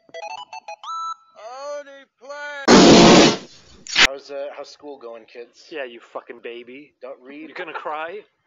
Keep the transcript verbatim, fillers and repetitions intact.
Oneyplays! How's, uh, how's school going, kids? Yeah, you fucking baby. Don't read. You gonna cry?